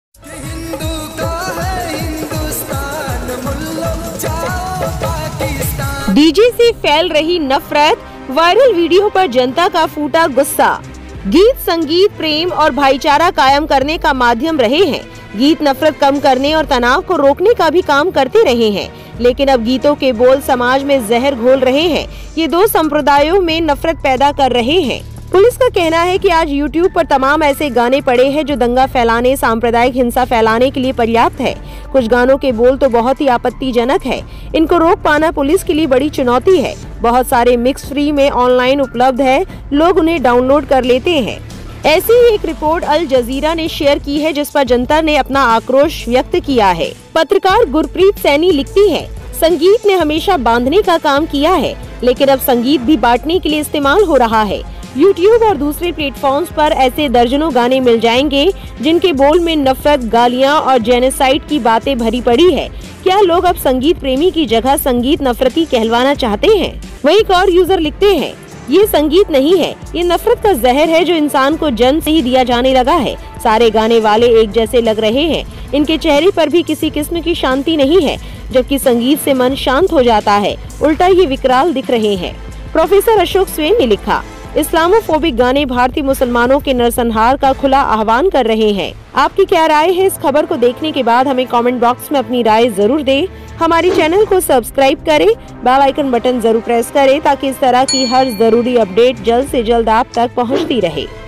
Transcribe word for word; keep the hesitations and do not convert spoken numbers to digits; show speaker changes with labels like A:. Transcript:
A: हिंदू का है हिंदुस्तान, मुल्लो जाओ पाकिस्तान।
B: डीजे से फैल रही नफरत, वायरल वीडियो पर जनता का फूटा गुस्सा। गीत संगीत प्रेम और भाईचारा कायम करने का माध्यम रहे हैं। गीत नफरत कम करने और तनाव को रोकने का भी काम करते रहे हैं, लेकिन अब गीतों के बोल समाज में जहर घोल रहे हैं। ये दो संप्रदायों में नफरत पैदा कर रहे हैं। पुलिस का कहना है कि आज यूट्यूब पर तमाम ऐसे गाने पड़े हैं जो दंगा फैलाने, सांप्रदायिक हिंसा फैलाने के लिए पर्याप्त है। कुछ गानों के बोल तो बहुत ही आपत्तिजनक है। इनको रोक पाना पुलिस के लिए बड़ी चुनौती है। बहुत सारे मिक्स फ्री में ऑनलाइन उपलब्ध है, लोग उन्हें डाउनलोड कर लेते हैं। ऐसी ही एक रिपोर्ट अल जजीरा ने शेयर की है, जिस पर जनता ने अपना आक्रोश व्यक्त किया है। पत्रकार गुरप्रीत सैनी लिखती है, संगीत ने हमेशा बांधने का काम किया है, लेकिन अब संगीत भी बांटने के लिए इस्तेमाल हो रहा है। यूट्यूब और दूसरे प्लेटफॉर्म्स पर ऐसे दर्जनों गाने मिल जाएंगे जिनके बोल में नफरत, गालियां और जेनोसाइड की बातें भरी पड़ी है। क्या लोग अब संगीत प्रेमी की जगह संगीत नफरती कहलवाना चाहते हैं? वहीं एक और यूजर लिखते हैं, ये संगीत नहीं है, ये नफरत का जहर है जो इंसान को जन्म से ही दिया जाने लगा है। सारे गाने वाले एक जैसे लग रहे हैं, इनके चेहरे पर भी किसी किस्म की शांति नहीं है, जबकि संगीत से मन शांत हो जाता है। उल्टा ये विकराल दिख रहे हैं। प्रोफेसर अशोक स्वेन ने लिखा, इस्लामोफोबिक गाने भारतीय मुसलमानों के नरसंहार का खुला आह्वान कर रहे हैं। आपकी क्या राय है? इस खबर को देखने के बाद हमें कमेंट बॉक्स में अपनी राय जरूर दें। हमारी चैनल को सब्सक्राइब करें, बेल आइकन बटन जरूर प्रेस करें ताकि इस तरह की हर जरूरी अपडेट जल्द से जल्द आप तक पहुंचती रहे।